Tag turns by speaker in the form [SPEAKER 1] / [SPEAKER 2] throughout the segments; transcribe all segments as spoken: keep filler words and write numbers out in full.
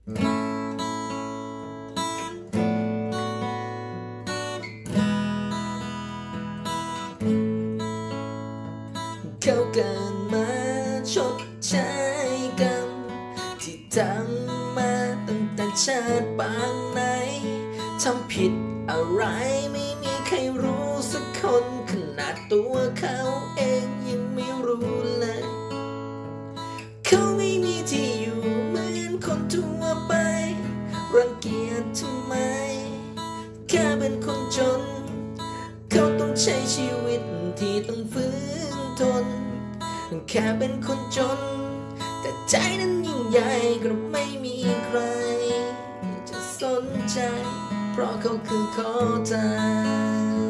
[SPEAKER 1] เขาเกิดมาชดใช้กรรมที่ทำมาตั้งแต่ชาติปางไหนทำผิดอะไรไม่มีใครรู้สักคนขนาดตัวเขาเองยังไม่รู้เลยเขาไม่มีที่อยู่เหมือนคนทั่วไปรังเกียจทำไมแค่เป็นคนจนเขาต้องใช้ชีวิตที่ต้องฝืนทนแค่เป็นคนจนแต่ใจนั้นยิ่งใหญ่ก็ไม่มีใครจะสนใจเพราะเขาคือขอทาน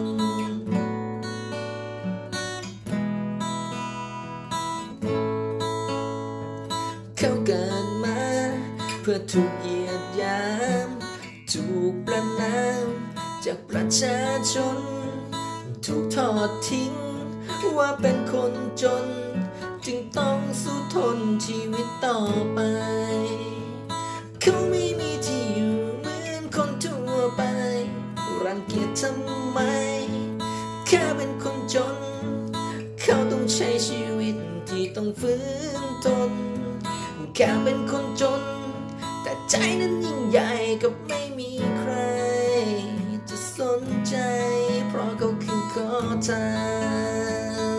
[SPEAKER 1] เขาเกิดมาเพื่อถูกเหยียดหยามถูกประณามจากประชาชนถูกทอดทิ้งว่าเป็นคนจนจึงต้องสู้ทนชีวิตต่อไปเขาไม่มีที่อยู่เหมือนคนทั่วไปรังเกียจทำไมแค่เป็นคนจนเขาต้องใช้ชีวิตที่ต้องฝืนทนแค่เป็นคนจนแต่ใจนั้นยิ่งใหญ่กับไม่มีใครจะสนใจเพราะเขาคือขอทาน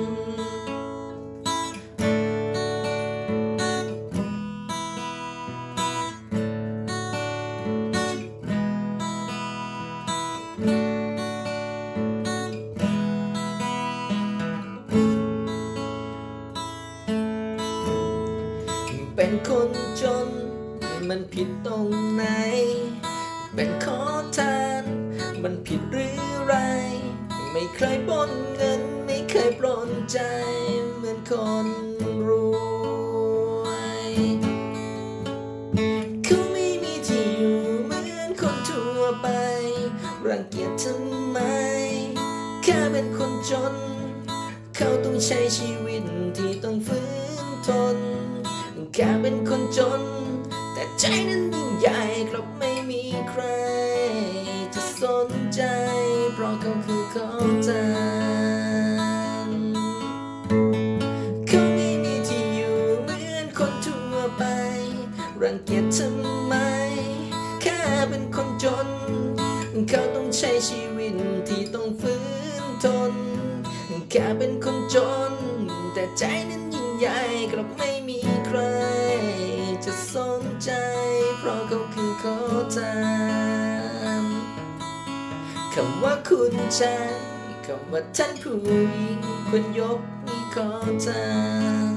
[SPEAKER 1] เป็นคนจนมันผิดตรงไหนเป็นขอทานมันผิดหรือไรไม่เคยปล้นเงินไม่เคยปล้นใจเหมือนคนรวยเขาไม่มีที่อยู่เหมือนคนทั่วไปรังเกียจทำไมแค่เป็นคนจนเขาต้องใช้ชีวิตที่ต้องฝืนทนแค่เป็นคนจนแต่ใจนั้นยิ่งใหญ่กลับไม่มีใครจะสนใจเพราะเขาคือขอทานเขาไม่มีที่อยู่เหมือนคนทั่วไปรังเกียจทำไมแค่เป็นคนจนเขาต้องใช้ชีวิตที่ต้องฝืนทนแค่เป็นคนจนแต่ใจนั้นยิ่งใหญ่กลับไม่มีใครจะสนใจเพราะเขาคือขอทานคำว่าคุณชายคำว่าท่านผู้หญิงควรยกนี้ขอทาน